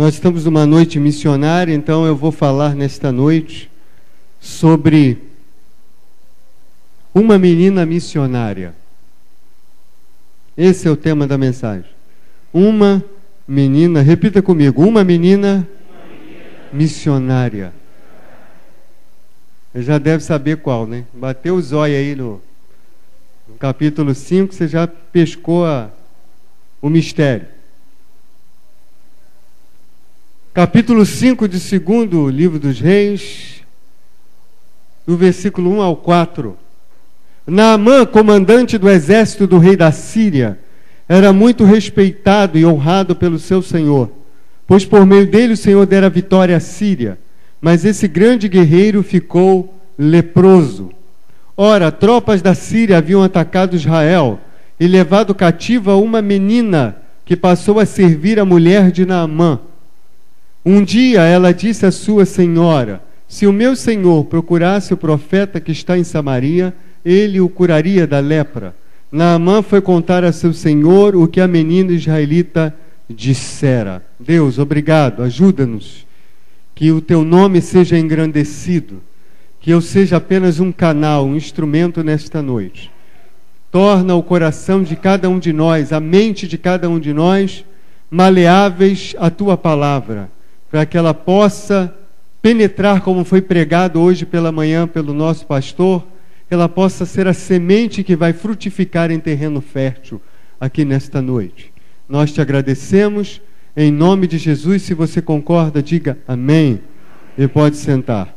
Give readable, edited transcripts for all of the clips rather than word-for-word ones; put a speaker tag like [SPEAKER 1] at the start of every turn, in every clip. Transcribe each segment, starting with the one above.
[SPEAKER 1] Nós estamos numa noite missionária, então eu vou falar nesta noite sobre uma menina missionária. Esse é o tema da mensagem. Uma menina, repita comigo, uma menina missionária. Você já deve saber qual, né? Bateu o zóio aí no capítulo 5, você já pescou o mistério. Capítulo 5 de 2º livro dos Reis, do versículo 1 ao 4. Naamã, comandante do exército do rei da Síria, era muito respeitado e honrado pelo seu senhor, pois por meio dele o Senhor dera vitória à Síria. Mas esse grande guerreiro ficou leproso. Ora, tropas da Síria haviam atacado Israel e levado cativa uma menina que passou a servir a mulher de Naamã. Um dia ela disse à sua senhora: se o meu senhor procurasse o profeta que está em Samaria, ele o curaria da lepra. Naamã foi contar a seu senhor o que a menina israelita dissera. Deus, obrigado, ajuda-nos, que o teu nome seja engrandecido, que eu seja apenas um canal, um instrumento nesta noite. Torna o coração de cada um de nós, a mente de cada um de nós, maleáveis à tua palavra, para que ela possa penetrar, como foi pregado hoje pela manhã pelo nosso pastor, que ela possa ser a semente que vai frutificar em terreno fértil aqui nesta noite. Nós te agradecemos, em nome de Jesus. Se você concorda, diga amém e pode sentar.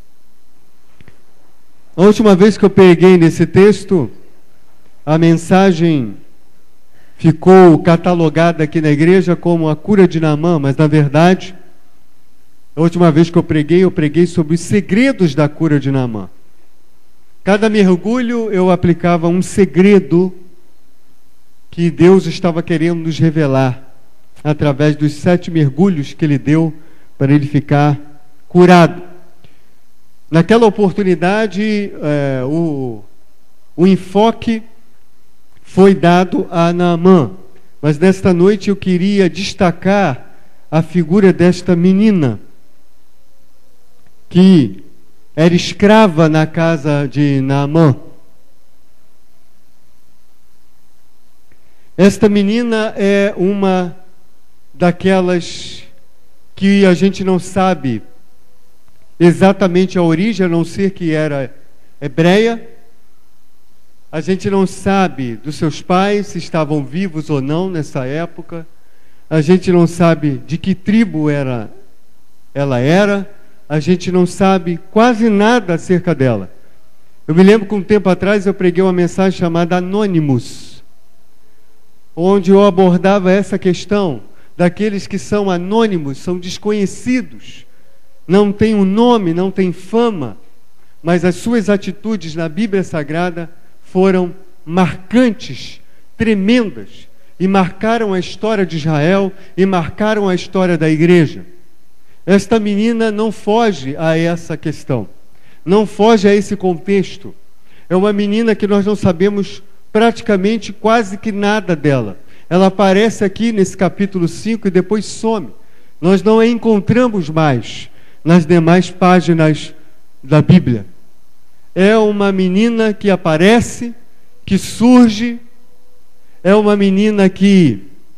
[SPEAKER 1] A última vez que eu peguei nesse texto, a mensagem ficou catalogada aqui na igreja como a cura de Naamã, mas na verdade, a última vez que eu preguei sobre os segredos da cura de Naamã. Cada mergulho eu aplicava um segredo que Deus estava querendo nos revelar através dos 7 mergulhos que Ele deu para ele ficar curado. Naquela oportunidade, o enfoque foi dado a Naamã, mas nesta noite eu queria destacar a figura desta menina que era escrava na casa de Naamã. Esta menina é uma daquelas que a gente não sabe exatamente a origem, a não ser que era hebreia. A gente não sabe dos seus pais, se estavam vivos ou não nessa época. A gente não sabe de que tribo ela era. A gente não sabe quase nada acerca dela. Eu me lembro que um tempo atrás eu preguei uma mensagem chamada Anônimos, onde eu abordava essa questão daqueles que são anônimos, são desconhecidos, não têm um nome, não têm fama, mas as suas atitudes na Bíblia Sagrada foram marcantes, tremendas, e marcaram a história de Israel e marcaram a história da igreja. Esta menina não foge a essa questão, não foge a esse contexto. É uma menina que nós não sabemos praticamente quase que nada dela. Ela aparece aqui nesse capítulo 5 e depois some. Nós não a encontramos mais nas demais páginas da Bíblia. É uma menina que aparece, que surge, é uma menina que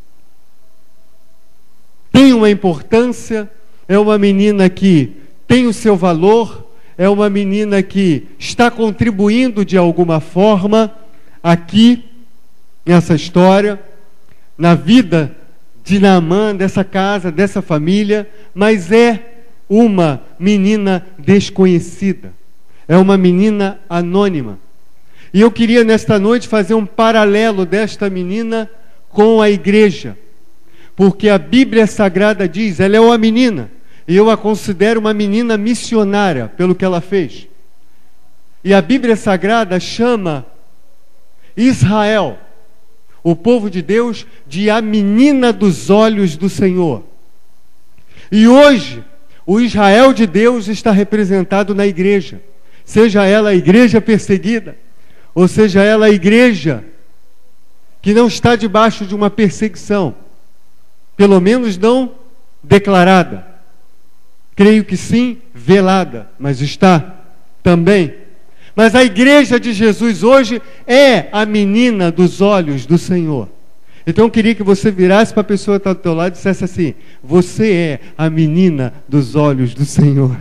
[SPEAKER 1] tem uma importância, é uma menina que tem o seu valor, é uma menina que está contribuindo de alguma forma aqui, nessa história, na vida de Naamã, dessa casa, dessa família, mas é uma menina desconhecida, é uma menina anônima. E eu queria nesta noite fazer um paralelo desta menina com a igreja, porque a Bíblia Sagrada diz, ela é uma menina, e eu a considero uma menina missionária pelo que ela fez. E a Bíblia Sagrada chama Israel, o povo de Deus, de a menina dos olhos do Senhor. E hoje, o Israel de Deus está representado na igreja, seja ela a igreja perseguida, ou seja ela a igreja que não está debaixo de uma perseguição, pelo menos não declarada? Creio que sim, velada, mas está também. Mas a igreja de Jesus hoje é a menina dos olhos do Senhor. Então eu queria que você virasse para a pessoa que está do teu lado e dissesse assim: você é a menina dos olhos do Senhor.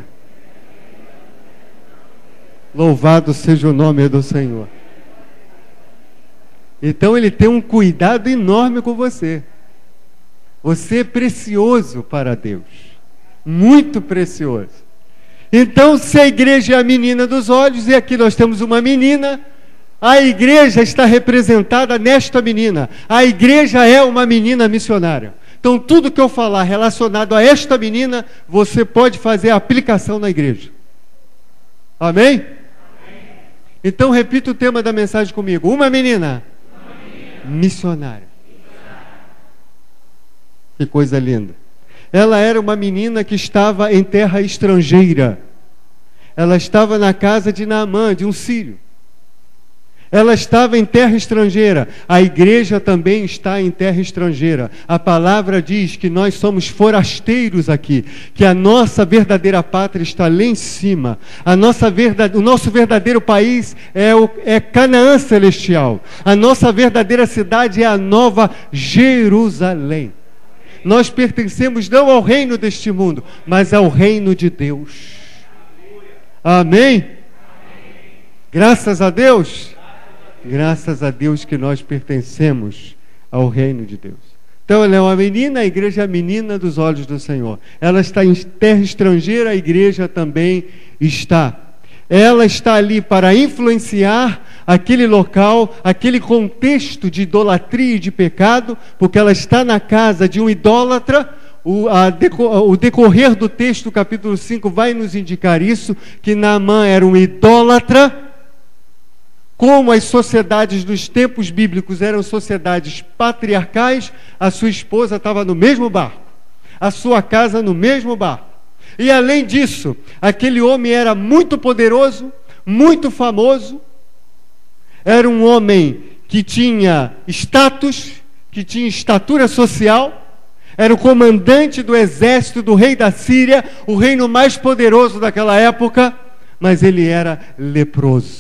[SPEAKER 1] Louvado seja o nome do Senhor. Então ele tem um cuidado enorme com você. Você é precioso para Deus. Muito precioso. Então, se a igreja é a menina dos olhos, e aqui nós temos uma menina, a igreja está representada nesta menina. A igreja é uma menina missionária. Então, tudo que eu falar relacionado a esta menina, você pode fazer a aplicação na igreja. Amém? Então, repita o tema da mensagem comigo. Uma menina missionária. Que coisa linda. Ela era uma menina que estava em terra estrangeira. Ela estava na casa de Naamã, de um sírio. Ela estava em terra estrangeira. A igreja também está em terra estrangeira. A palavra diz que nós somos forasteiros aqui, que a nossa verdadeira pátria está lá em cima. O nosso verdadeiro país é Canaã celestial. A nossa verdadeira cidade é a Nova Jerusalém. Nós pertencemos não ao reino deste mundo, mas ao reino de Deus. Amém? Graças a Deus. Graças a Deus que nós pertencemos ao reino de Deus. Então ela é uma menina, a igreja é a menina dos olhos do Senhor. Ela está em terra estrangeira, a igreja também está. Ela está ali para influenciar aquele local, aquele contexto de idolatria e de pecado, porque ela está na casa de um idólatra. O decorrer do texto, capítulo 5, vai nos indicar isso, que Naamã era um idólatra. Como as sociedades dos tempos bíblicos eram sociedades patriarcais, a sua esposa estava no mesmo barco, a sua casa no mesmo barco. E além disso, aquele homem era muito poderoso, muito famoso, era um homem que tinha status, que tinha estatura social, era o comandante do exército do rei da Síria, o reino mais poderoso daquela época, mas ele era leproso.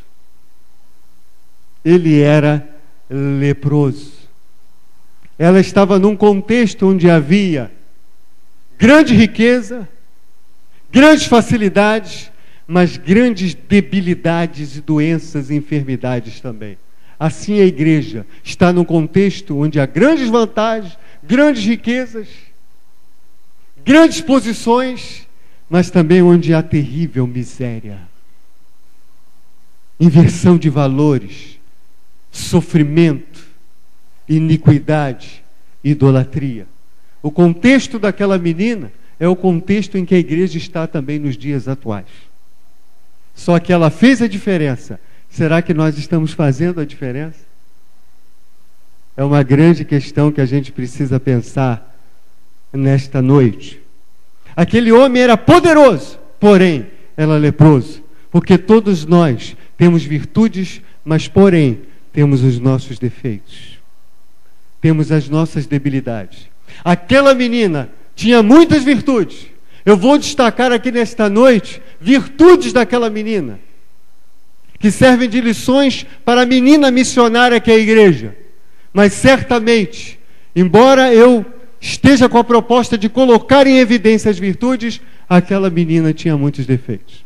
[SPEAKER 1] Ele era leproso. Ela estava num contexto onde havia grande riqueza, grandes facilidades, mas grandes debilidades e doenças e enfermidades também. Assim a igreja está num contexto onde há grandes vantagens, grandes riquezas, grandes posições, mas também onde há terrível miséria, inversão de valores, sofrimento, iniquidade, idolatria. O contexto daquela menina é o contexto em que a igreja está também nos dias atuais. Só que ela fez a diferença. Será que nós estamos fazendo a diferença? É uma grande questão que a gente precisa pensar nesta noite. Aquele homem era poderoso, porém era leproso, porque todos nós temos virtudes, mas porém temos os nossos defeitos, temos as nossas debilidades. Aquela menina tinha muitas virtudes. Eu vou destacar aqui nesta noite virtudes daquela menina, que servem de lições para a menina missionária que é a igreja. Mas certamente, embora eu esteja com a proposta de colocar em evidência as virtudes, aquela menina tinha muitos defeitos,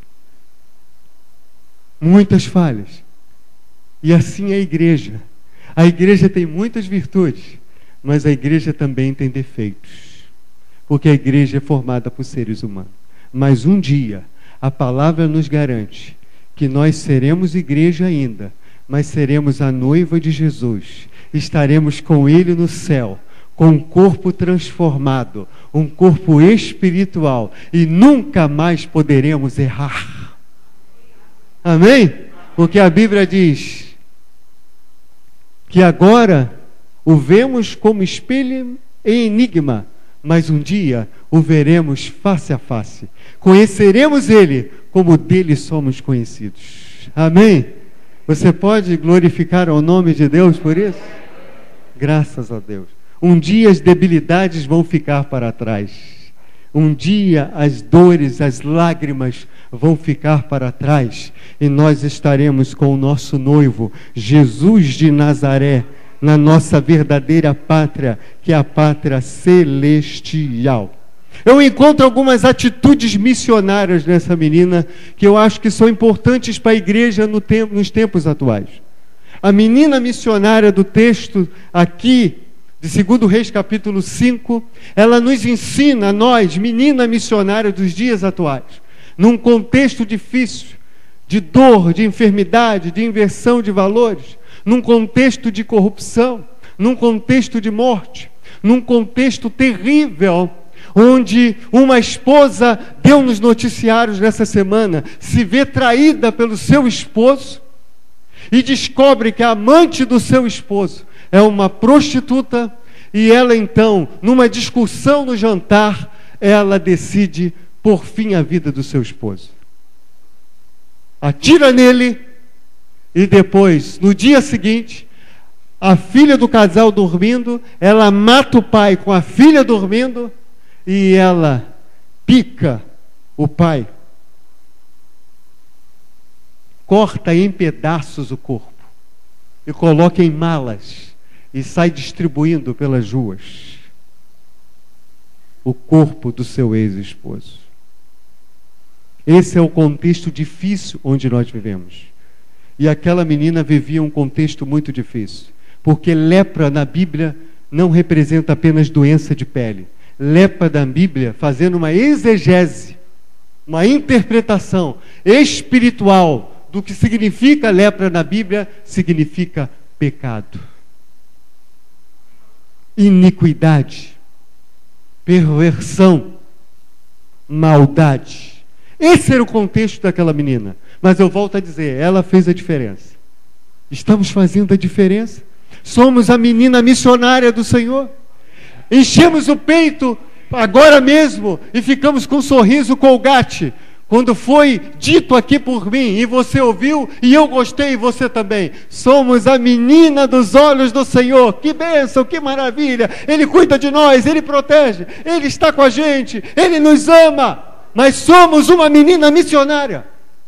[SPEAKER 1] muitas falhas. E assim é a igreja. A igreja tem muitas virtudes, mas a igreja também tem defeitos, porque a igreja é formada por seres humanos. Mas um dia, a palavra nos garante que nós seremos igreja ainda, mas seremos a noiva de Jesus. Estaremos com Ele no céu, com um corpo transformado, um corpo espiritual, e nunca mais poderemos errar. Amém? Porque a Bíblia diz que agora o vemos como espelho em enigma, mas um dia o veremos face a face. Conheceremos Ele como dele somos conhecidos. Amém? Você pode glorificar o nome de Deus por isso? Graças a Deus. Um dia as debilidades vão ficar para trás. Um dia as dores, as lágrimas vão ficar para trás. E nós estaremos com o nosso noivo, Jesus de Nazaré, na nossa verdadeira pátria, que é a pátria celestial. Eu encontro algumas atitudes missionárias nessa menina que eu acho que são importantes para a igreja nos tempos atuais. A menina missionária do texto aqui, de 2 Reis capítulo 5, ela nos ensina, nós, menina missionária dos dias atuais, num contexto difícil, de dor, de enfermidade, de inversão de valores, num contexto de corrupção, num contexto de morte, num contexto terrível, onde uma esposa, deu nos noticiários nessa semana, se vê traída pelo seu esposo e descobre que a amante do seu esposo é uma prostituta, e ela então, numa discussão no jantar, ela decide pôr fim à vida do seu esposo. Atira nele, e depois, no dia seguinte, a filha do casal dormindo, ela mata o pai com a filha dormindo, e ela pica o pai, corta em pedaços o corpo e coloca em malas e sai distribuindo pelas ruas o corpo do seu ex-esposo. Esse é o contexto difícil onde nós vivemos. E aquela menina vivia um contexto muito difícil, porque lepra na Bíblia não representa apenas doença de pele. Lepra da Bíblia, fazendo uma exegese, uma interpretação espiritual do que significa lepra na Bíblia, significa pecado, iniquidade, perversão, maldade. Esse era o contexto daquela menina. Mas eu volto a dizer, ela fez a diferença. Estamos fazendo a diferença. Somos a menina missionária do Senhor. Enchemos o peito agora mesmo e ficamos com um sorriso Colgate, quando foi dito aqui por mim, e você ouviu, e eu gostei, e você também. Somos a menina dos olhos do Senhor. Que bênção, que maravilha. Ele cuida de nós, Ele protege, Ele está com a gente, Ele nos ama. Mas somos uma menina missionária.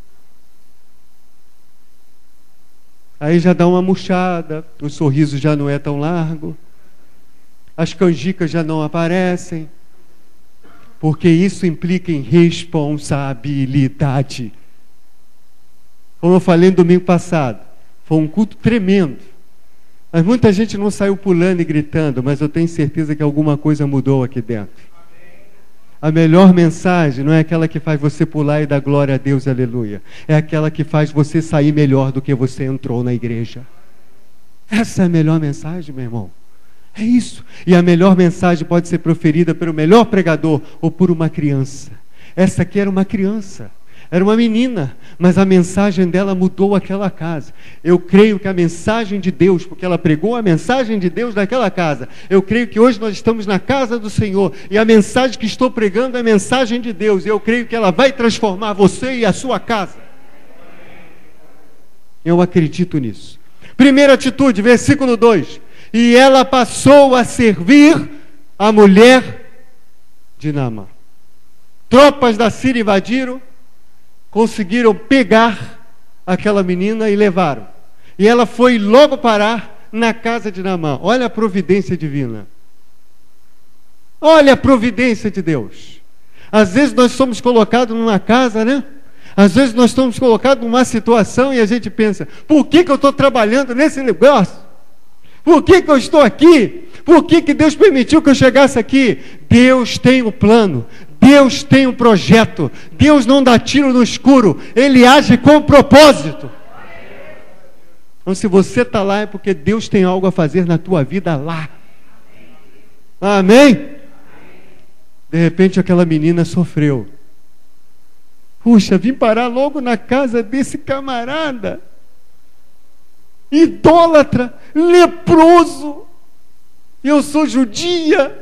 [SPEAKER 1] Aí já dá uma murchada, o sorriso já não é tão largo, as canjicas já não aparecem, porque isso implica em responsabilidade. Como eu falei no domingo passado, foi um culto tremendo, mas muita gente não saiu pulando e gritando, mas eu tenho certeza que alguma coisa mudou aqui dentro. A melhor mensagem não é aquela que faz você pular e dar glória a Deus, aleluia. É aquela que faz você sair melhor do que você entrou na igreja. Essa é a melhor mensagem, meu irmão. É isso. E a melhor mensagem pode ser proferida pelo melhor pregador ou por uma criança. Essa aqui era uma criança, era uma menina, mas a mensagem dela mudou aquela casa. Eu creio que a mensagem de Deus, porque ela pregou a mensagem de Deus naquela casa, eu creio que hoje nós estamos na casa do Senhor, e a mensagem que estou pregando é a mensagem de Deus, e eu creio que ela vai transformar você e a sua casa. Eu acredito nisso. Primeira atitude, versículo 2. E ela passou a servir a mulher de Naamã. Tropas da Síria invadiram, conseguiram pegar aquela menina e levaram. E ela foi logo parar na casa de Naamã. Olha a providência divina. Olha a providência de Deus. Às vezes nós somos colocados numa casa, né? Às vezes nós estamos colocados numa situação e a gente pensa, por que eu estou trabalhando nesse negócio? Por que eu estou aqui? Por que Deus permitiu que eu chegasse aqui? Deus tem um plano, Deus tem um projeto, Deus não dá tiro no escuro, Ele age com propósito. Então se você está lá é porque Deus tem algo a fazer na tua vida lá. Amém? De repente aquela menina sofreu. Puxa, vim parar logo na casa desse camarada, idólatra, leproso, eu sou judia,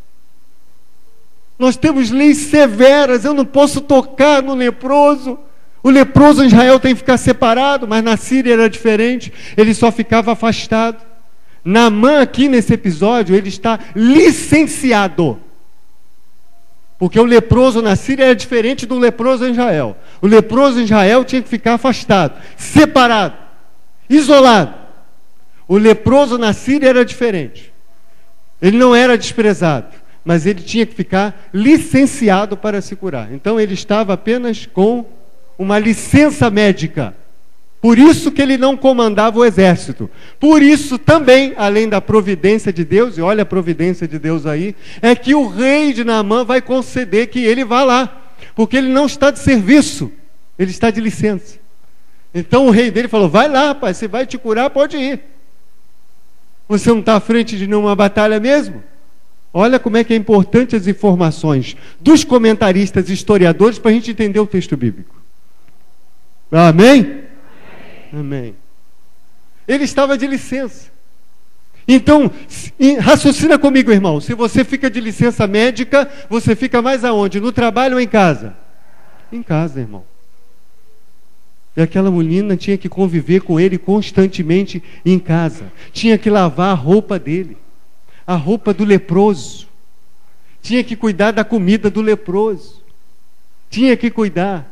[SPEAKER 1] nós temos leis severas, eu não posso tocar no leproso. O leproso em Israel tem que ficar separado, mas na Síria era diferente, ele só ficava afastado. Naamã aqui nesse episódio, ele está licenciado. Porque o leproso na Síria era diferente do leproso em Israel. O leproso em Israel tinha que ficar afastado, separado, isolado. O leproso na Síria era diferente. Ele não era desprezado, mas ele tinha que ficar licenciado para se curar. Então ele estava apenas com uma licença médica. Por isso que ele não comandava o exército. Por isso também, além da providência de Deus, e olha a providência de Deus aí, é que o rei de Naamã vai conceder que ele vá lá. Porque ele não está de serviço, ele está de licença. Então o rei dele falou, vai lá, rapaz, você vai te curar, pode ir. Você não está à frente de nenhuma batalha mesmo? Olha como é que é importante as informações dos comentaristas e historiadores para a gente entender o texto bíblico. Amém? Amém. Ele estava de licença. Então, raciocina comigo, irmão. Se você fica de licença médica, você fica mais aonde? No trabalho ou em casa? Em casa, irmão. E aquela menina tinha que conviver com ele constantemente em casa. Tinha que lavar a roupa dele, a roupa do leproso. Tinha que cuidar da comida do leproso. Tinha que cuidar.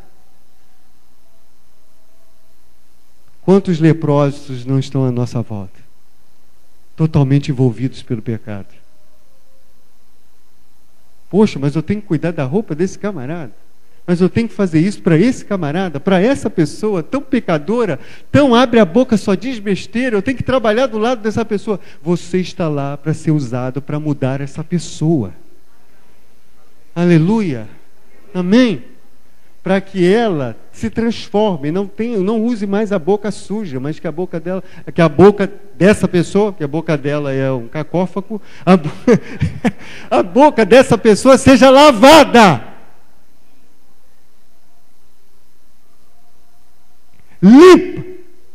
[SPEAKER 1] Quantos leprosos não estão à nossa volta? Totalmente envolvidos pelo pecado. Poxa, mas eu tenho que cuidar da roupa desse camarada. Mas eu tenho que fazer isso para esse camarada, para essa pessoa tão pecadora, tão abre a boca, só diz besteira, eu tenho que trabalhar do lado dessa pessoa. Você está lá para ser usado para mudar essa pessoa. Aleluia. Amém. Para que ela se transforme, não use mais a boca suja, mas que a boca dessa pessoa, que a boca dela é um cacófago, a boca dessa pessoa seja lavada. Limpa.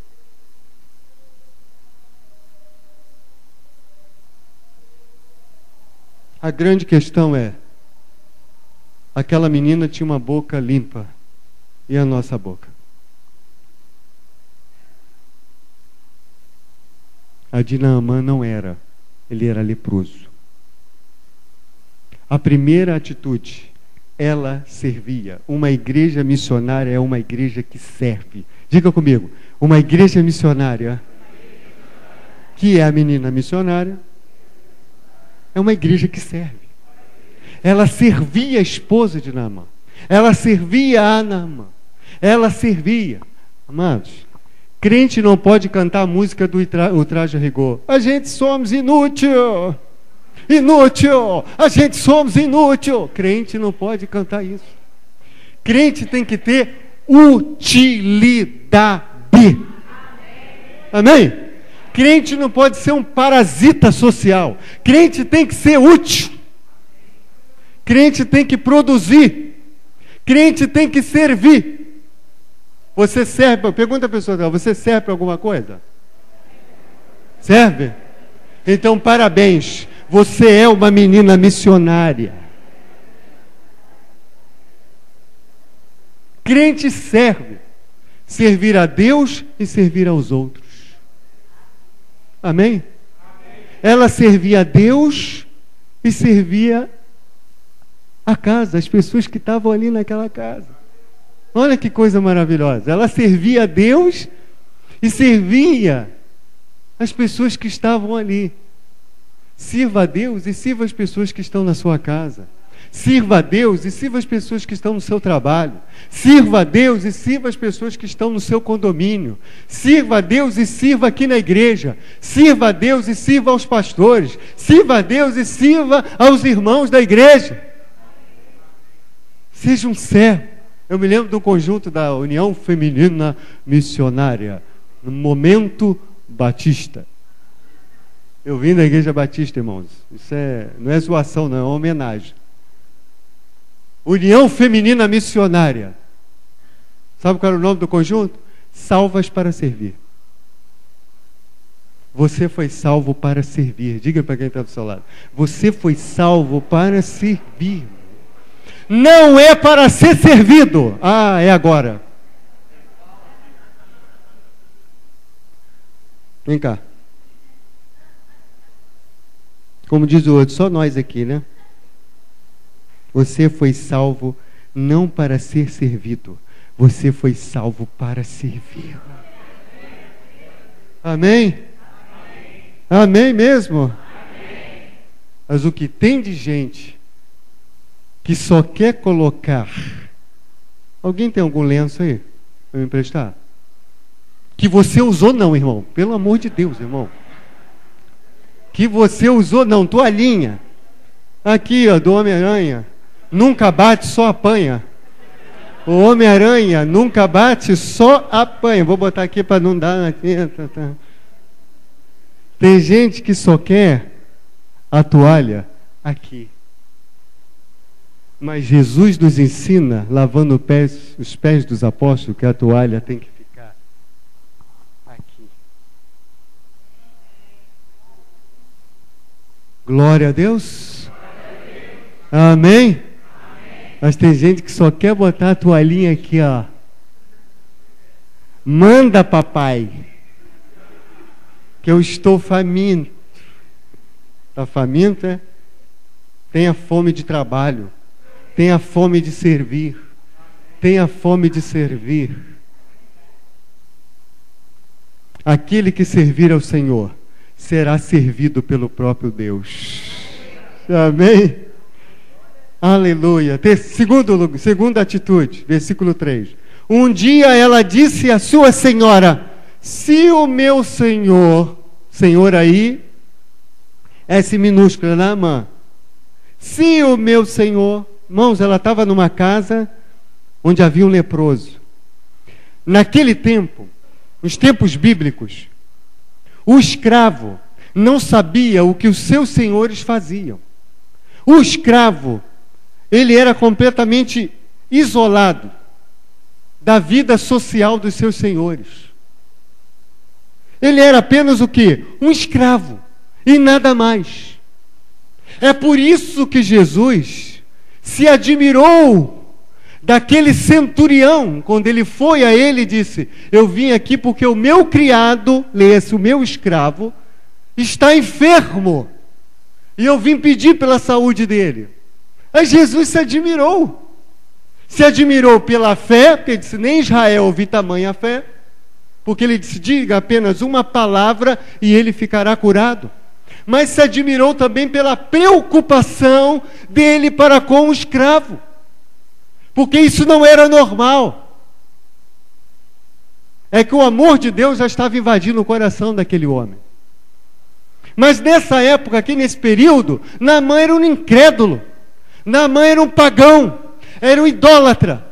[SPEAKER 1] A grande questão é, aquela menina tinha uma boca limpa, e a nossa boca? A de Naamã não era, ele era leproso. A primeira atitude, ela servia. Uma igreja missionária é uma igreja que serve. Diga comigo, uma igreja missionária, que é a menina missionária, é uma igreja que serve. Ela servia a esposa de Naamã. Ela servia a Naamã. Ela servia. Amados, crente não pode cantar a música do ultraje a rigor. A gente somos inútil. Inútil. A gente somos inútil. Crente não pode cantar isso. Crente tem que ter utilidade. Amém? Crente não pode ser um parasita social. Crente tem que ser útil. Crente tem que produzir. Crente tem que servir. Você serve, pergunta a pessoa, você serve para alguma coisa? Serve? Então parabéns, você é uma menina missionária. Crente serve. Servir a Deus e servir aos outros. Amém? Ela servia a Deus e servia a casa, as pessoas que estavam ali naquela casa. Olha que coisa maravilhosa. Ela servia a Deus e servia as pessoas que estavam ali. Sirva a Deus e sirva as pessoas que estão na sua casa. Sirva a Deus e sirva as pessoas que estão no seu trabalho. Sirva a Deus e sirva as pessoas que estão no seu condomínio. Sirva a Deus e sirva aqui na igreja. Sirva a Deus e sirva aos pastores. Sirva a Deus e sirva aos irmãos da igreja. Seja um servo. Eu me lembro do conjunto da União Feminina Missionária, no Momento Batista. Eu vim da Igreja Batista, irmãos. Isso não é zoação, não, é uma homenagem. União Feminina Missionária. Sabe qual era o nome do conjunto? Salvas para servir. Você foi salvo para servir. Diga para quem está do seu lado. Você foi salvo para servir. Não é para ser servido. Ah, é agora. Vem cá. Como diz o outro, só nós aqui, né? Você foi salvo não para ser servido, você foi salvo para servir. Amém? Amém mesmo? Amém. Mas o que tem de gente que só quer colocar... Alguém tem algum lenço aí para me emprestar? Que você usou não, irmão. Pelo amor de Deus, irmão. Que você usou não, toalhinha. Aqui, ó, do Homem-Aranha. Nunca bate, só apanha. O Homem-Aranha nunca bate, só apanha. Vou botar aqui para não dar aqui. Tá. Tem gente que só quer a toalha aqui. Mas Jesus nos ensina, lavando os pés dos apóstolos, que a toalha tem que ficar aqui. Glória a Deus. Amém? Mas tem gente que só quer botar a toalhinha aqui, ó. Manda, papai, que eu estou faminto. Está faminto, é? Tenha fome de trabalho. Tenha fome de servir. Tenha fome de servir. Aquele que servir ao Senhor será servido pelo próprio Deus. Amém? Aleluia. Segunda atitude, versículo 3. Um dia ela disse à sua senhora: se o meu senhor aí, S minúscula, Naamã, se o meu senhor, irmãos, ela estava numa casa onde havia um leproso. Naquele tempo, nos tempos bíblicos, o escravo não sabia o que os seus senhores faziam. O escravo, ele era completamente isolado da vida social dos seus senhores. Ele era apenas o quê? Um escravo, e nada mais. É por isso que Jesus se admirou daquele centurião, quando ele foi a ele e disse: eu vim aqui porque o meu criado, leia-se, o meu escravo, está enfermo, e eu vim pedir pela saúde dele. Aí Jesus se admirou pela fé, porque ele disse: nem Israel ouvi tamanha fé, porque ele disse: diga apenas uma palavra e ele ficará curado. Mas se admirou também pela preocupação dele para com o escravo, porque isso não era normal. É que o amor de Deus já estava invadindo o coração daquele homem. Mas nessa época, aqui nesse período, Naamã era um incrédulo, Naamã era um pagão, era um idólatra.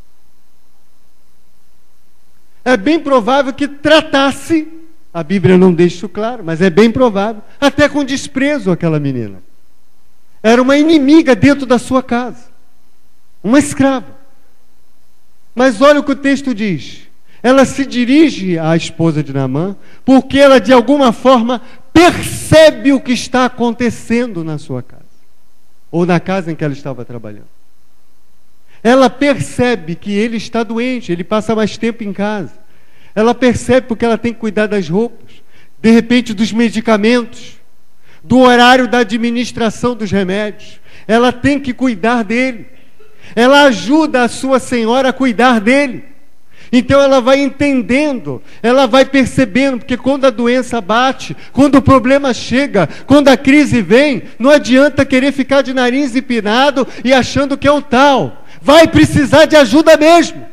[SPEAKER 1] É bem provável que tratasse, a Bíblia não deixa isso claro, mas é bem provável, até com desprezo aquela menina. Era uma inimiga dentro da sua casa, uma escrava. Mas olha o que o texto diz. Ela se dirige à esposa de Naamã, porque ela de alguma forma percebe o que está acontecendo na sua casa, ou na casa em que ela estava trabalhando. Ela percebe que ele está doente, ele passa mais tempo em casa. Ela percebe porque ela tem que cuidar das roupas, de repente dos medicamentos, do horário da administração dos remédios. Ela tem que cuidar dele. Ela ajuda a sua senhora a cuidar dele. Então ela vai entendendo, ela vai percebendo, porque quando a doença bate, quando o problema chega, quando a crise vem, não adianta querer ficar de nariz empinado e achando que é o tal. Vai precisar de ajuda mesmo.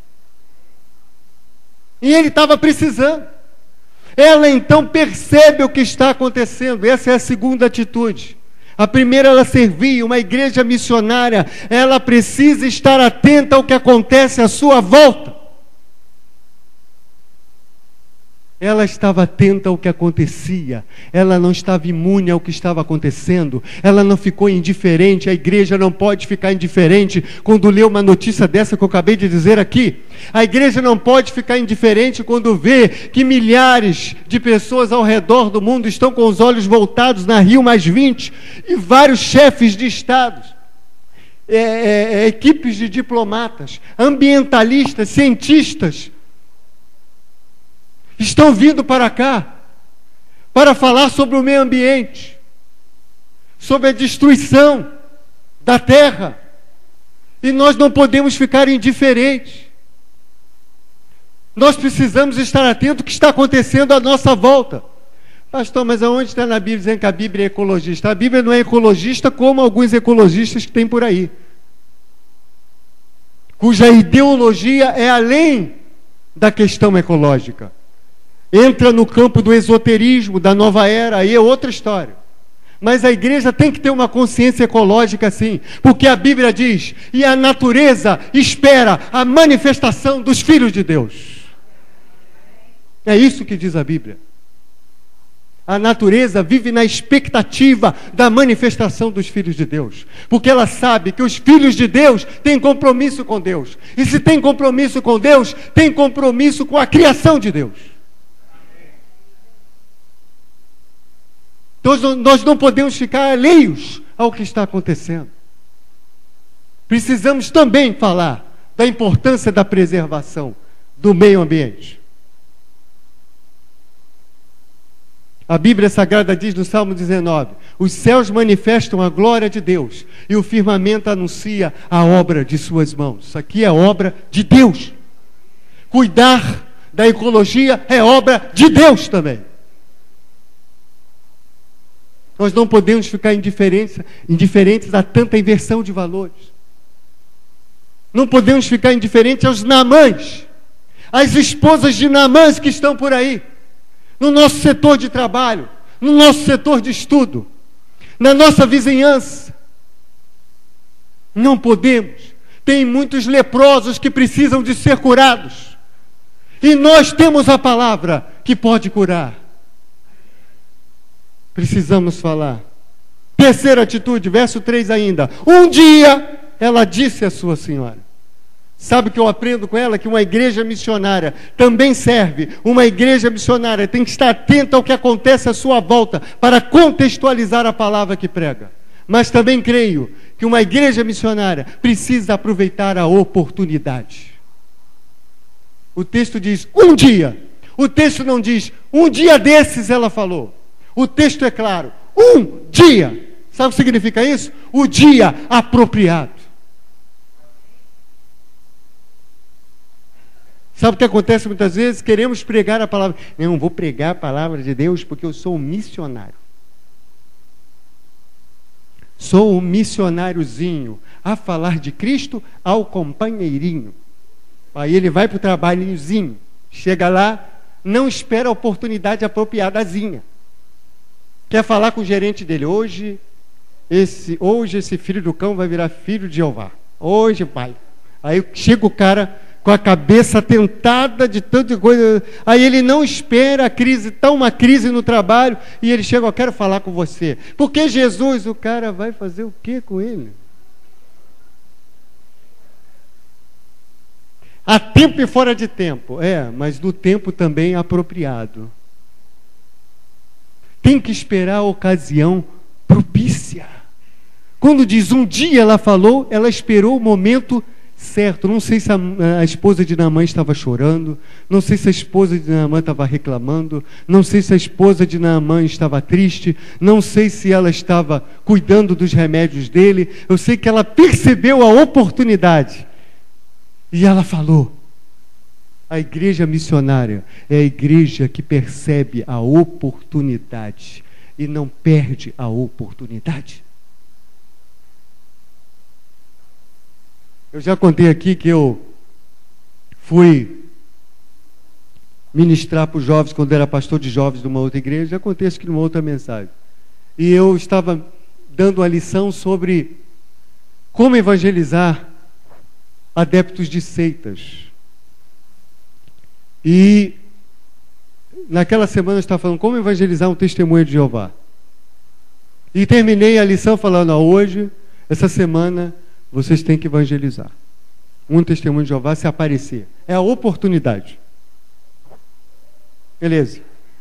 [SPEAKER 1] E ele estava precisando. Ela então percebe o que está acontecendo. Essa é a segunda atitude. A primeira, ela servia, uma igreja missionária, ela precisa estar atenta ao que acontece à sua volta. Ela estava atenta ao que acontecia, ela não estava imune ao que estava acontecendo, ela não ficou indiferente. A igreja não pode ficar indiferente quando lê uma notícia dessa que eu acabei de dizer aqui. A igreja não pode ficar indiferente quando vê que milhares de pessoas ao redor do mundo estão com os olhos voltados na Rio+20 e vários chefes de estados, equipes de diplomatas, ambientalistas, cientistas, estão vindo para cá para falar sobre o meio ambiente. sobre a destruição da terra. E nós não podemos ficar indiferentes. Nós precisamos estar atentos ao que está acontecendo à nossa volta. Pastor, mas aonde está na Bíblia dizendo que a Bíblia é ecologista? A Bíblia não é ecologista como alguns ecologistas que tem por aí, cuja ideologia é além da questão ecológica. Entra no campo do esoterismo, da nova era, aí é outra história. Mas a igreja tem que ter uma consciência ecológica, sim, porque a Bíblia diz, e a natureza espera a manifestação dos filhos de Deus. É isso que diz a Bíblia. A natureza vive na expectativa da manifestação dos filhos de Deus, porque ela sabe que os filhos de Deus têm compromisso com Deus, e se tem compromisso com Deus, tem compromisso com a criação de Deus. Então, nós não podemos ficar alheios ao que está acontecendo. Precisamos também falar da importância da preservação do meio ambiente. A Bíblia Sagrada diz no Salmo 19: os céus manifestam a glória de Deus e o firmamento anuncia a obra de suas mãos. Isso aqui é obra de Deus. Cuidar da ecologia é obra de Deus também. Nós não podemos ficar indiferentes a tanta inversão de valores. Não podemos ficar indiferentes aos Naamãs, às esposas de Naamãs que estão por aí, no nosso setor de trabalho, no nosso setor de estudo, na nossa vizinhança. Não podemos. Tem muitos leprosos que precisam de ser curados. E nós temos a palavra que pode curar. Precisamos falar. Terceira atitude, verso 3 ainda. Um dia, ela disse à sua senhora. Sabe o que eu aprendo com ela? Que uma igreja missionária também serve. Uma igreja missionária tem que estar atenta ao que acontece à sua volta para contextualizar a palavra que prega. Mas também creio que uma igreja missionária precisa aproveitar a oportunidade. O texto diz um dia. O texto não diz um dia desses ela falou. O texto é claro, um dia. Sabe o que significa isso? O dia apropriado. Sabe o que acontece muitas vezes? Queremos pregar a palavra. Não, vou pregar a palavra de Deus porque eu sou um missionário. Sou um missionáriozinho a falar de Cristo ao companheirinho. Aí ele vai para o trabalhozinho, chega lá, não espera a oportunidade apropriadazinha. Quer falar com o gerente dele. Hoje esse filho do cão vai virar filho de Jeová. Hoje, pai. Aí chega o cara com a cabeça tentada de tanta coisa. Aí ele não espera a crise, está uma crise no trabalho, e ele chega, eu quero falar com você. Porque Jesus, o cara vai fazer o que com ele? Há tempo e fora de tempo. Mas no tempo também apropriado. Tem que esperar a ocasião propícia. Quando diz um dia ela falou, ela esperou o momento certo. Não sei se a esposa de Naamã estava chorando, não sei se a esposa de Naamã estava reclamando, não sei se a esposa de Naamã estava triste, não sei se ela estava cuidando dos remédios dele. Eu sei que ela percebeu a oportunidade e ela falou. A igreja missionária é a igreja que percebe a oportunidade e não perde a oportunidade. Eu já contei aqui que eu fui ministrar para os jovens quando era pastor de jovens de uma outra igreja. Já contei isso aqui numa outra mensagem. E eu estava dando uma lição sobre como evangelizar adeptos de seitas. E naquela semana eu estava falando como evangelizar um testemunho de Jeová. E terminei a lição falando, hoje, essa semana, vocês têm que evangelizar. Um testemunho de Jeová se aparecer. É a oportunidade. Beleza.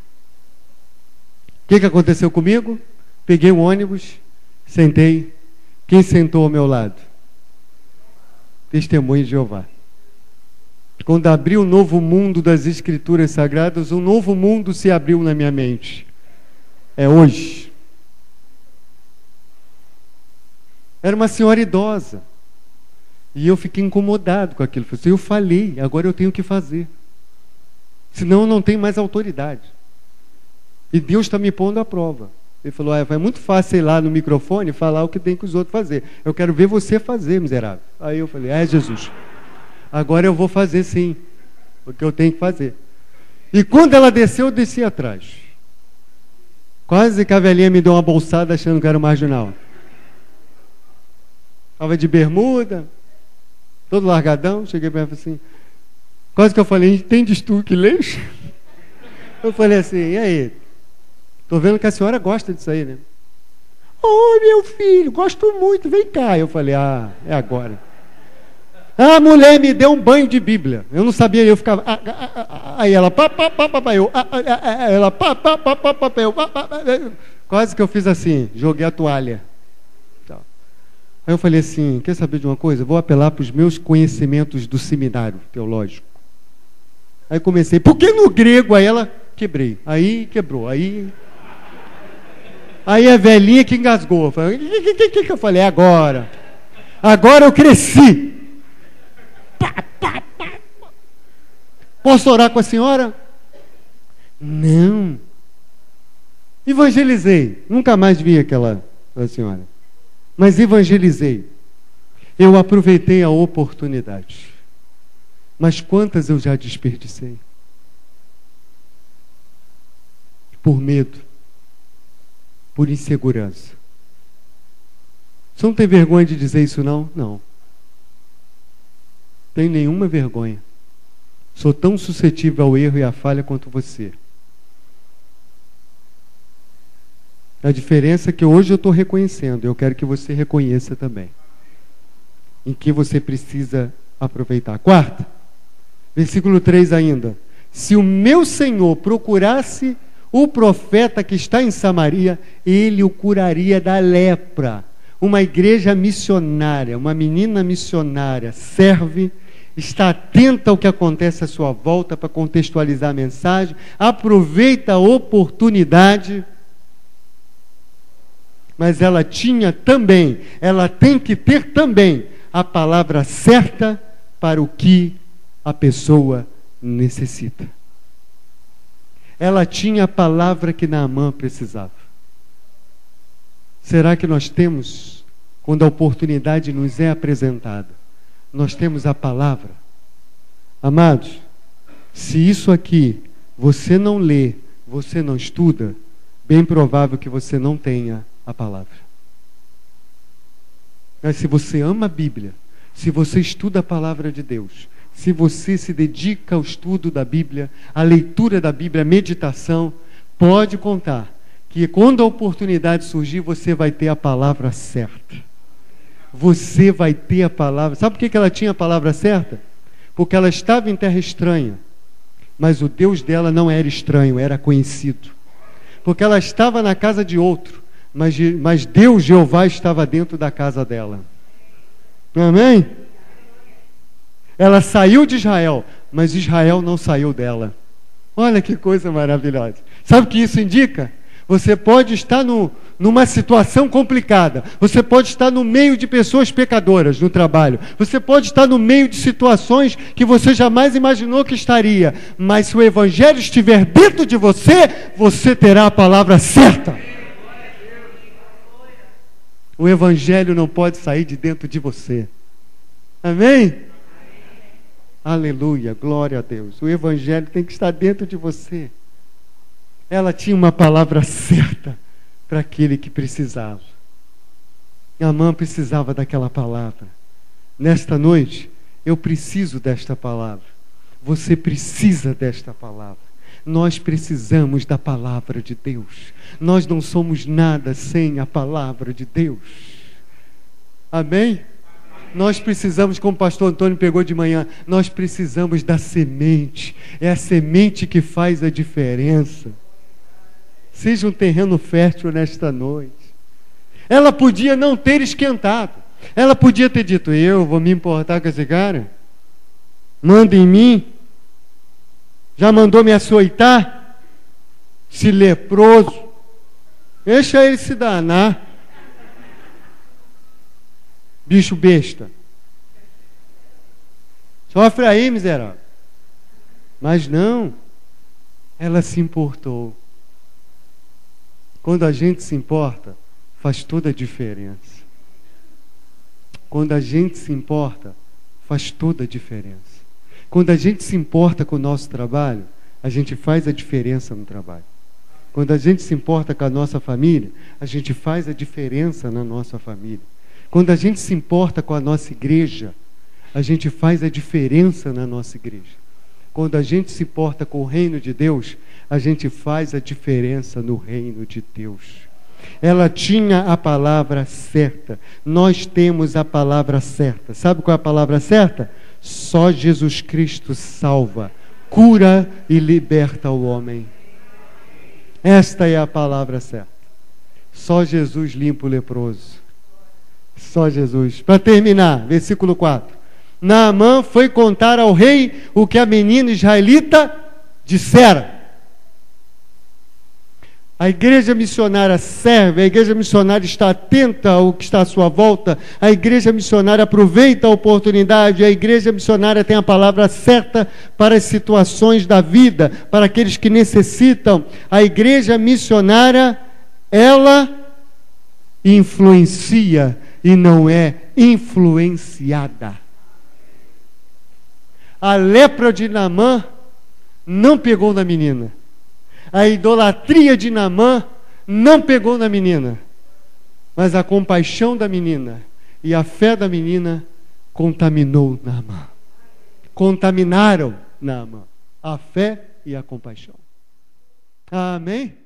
[SPEAKER 1] O que aconteceu comigo? Peguei um ônibus, sentei. Quem sentou ao meu lado? Testemunho de Jeová. Quando abri o novo mundo das Escrituras Sagradas, um novo mundo se abriu na minha mente. É hoje. Era uma senhora idosa. E eu fiquei incomodado com aquilo. Eu falei, agora eu tenho que fazer. Senão eu não tenho mais autoridade. E Deus está me pondo à prova. Ele falou, é muito fácil ir lá no microfone e falar o que tem que os outros fazer. Eu quero ver você fazer, miserável. Aí eu falei, Jesus, agora eu vou fazer sim, o que eu tenho que fazer. E quando ela desceu, eu desci atrás. Quase que a velhinha me deu uma bolsada achando que era marginal. Estava de bermuda, todo largadão, cheguei para ela e falei assim, quase que eu falei, entende tu que lês? Eu falei assim, e aí? Estou vendo que a senhora gosta disso aí, né? Oh, meu filho, gosto muito, vem cá. Eu falei, é agora. A mulher me deu um banho de Bíblia. Eu não sabia, eu ficava... Aí ela... Quase que eu fiz assim, joguei a toalha. Aí eu falei assim, quer saber de uma coisa? Vou apelar para os meus conhecimentos do seminário teológico. Aí comecei, por que no grego? Aí ela, quebrei. Aí quebrou, aí a velhinha que engasgou. Eu falei, agora eu cresci. Posso orar com a senhora? Não. Evangelizei. Nunca mais vi aquela senhora. Mas evangelizei. Eu aproveitei a oportunidade. Mas quantas eu já desperdicei? Por medo. Por insegurança. Você não tem vergonha de dizer isso, não? Não. Tenho nenhuma vergonha. Sou tão suscetível ao erro e à falha quanto você. A diferença é que hoje eu estou reconhecendo, eu quero que você reconheça também. Em que você precisa aproveitar. Quarta, versículo 3 ainda. Se o meu Senhor procurasse o profeta que está em Samaria, ele o curaria da lepra. Uma igreja missionária, uma menina missionária, serve, está atenta ao que acontece à sua volta para contextualizar a mensagem, aproveita a oportunidade, mas ela tinha também, ela tem que ter também a palavra certa para o que a pessoa necessita. Ela tinha a palavra que Naamã precisava. Será que nós temos, quando a oportunidade nos é apresentada, nós temos a palavra? Amados, se isso aqui você não lê, você não estuda, bem provável que você não tenha a palavra. Mas se você ama a Bíblia, se você estuda a palavra de Deus, se você se dedica ao estudo da Bíblia, à leitura da Bíblia, à meditação, pode contar que quando a oportunidade surgir, você vai ter a palavra certa. Você vai ter a palavra. Sabe por que ela tinha a palavra certa? Porque ela estava em terra estranha, mas o Deus dela não era estranho, era conhecido. Porque ela estava na casa de outro, mas Deus, Jeová, estava dentro da casa dela. Amém? Ela saiu de Israel, mas Israel não saiu dela. Olha que coisa maravilhosa. Sabe o que isso indica? Você pode estar numa situação complicada. Você pode estar no meio de pessoas pecadoras no trabalho. Você pode estar no meio de situações que você jamais imaginou que estaria. Mas se o Evangelho estiver dentro de você, você terá a palavra certa. O Evangelho não pode sair de dentro de você. Amém? Aleluia, glória a Deus. O Evangelho tem que estar dentro de você. Ela tinha uma palavra certa para aquele que precisava. Naamã precisava daquela palavra. Nesta noite, eu preciso desta palavra. Você precisa desta palavra. Nós precisamos da palavra de Deus. Nós não somos nada sem a palavra de Deus. Amém? Nós precisamos, como o pastor Antônio pegou de manhã, nós precisamos da semente. É a semente que faz a diferença. Seja um terreno fértil nesta noite. Ela podia não ter esquentado. Ela podia ter dito, eu vou me importar com esse cara? Manda em mim. Já mandou me açoitar? Se leproso. Deixa ele se danar. bicho besta. Sofre aí, miserável. Mas não, ela se importou. Quando a gente se importa, faz toda a diferença. Quando a gente se importa, faz toda a diferença. Quando a gente se importa com o nosso trabalho, a gente faz a diferença no trabalho. Quando a gente se importa com a nossa família, a gente faz a diferença na nossa família. Quando a gente se importa com a nossa igreja, a gente faz a diferença na nossa igreja. Quando a gente se importa com o reino de Deus, a gente faz a diferença no reino de Deus. Ela tinha a palavra certa. Nós temos a palavra certa. Sabe qual é a palavra certa? Só Jesus Cristo salva, cura e liberta o homem. Esta é a palavra certa. Só Jesus limpa o leproso. Só Jesus. Para terminar, versículo 4. Naamã foi contar ao rei o que a menina israelita dissera. A igreja missionária serve, a igreja missionária está atenta ao que está à sua volta, a igreja missionária aproveita a oportunidade, a igreja missionária tem a palavra certa para as situações da vida, para aqueles que necessitam. A igreja missionária, ela influencia e não é influenciada. A lepra de Naamã não pegou na menina. A idolatria de Naamã não pegou na menina. Mas a compaixão da menina e a fé da menina contaminou Naamã. Contaminaram Naamã. A fé e a compaixão. Amém?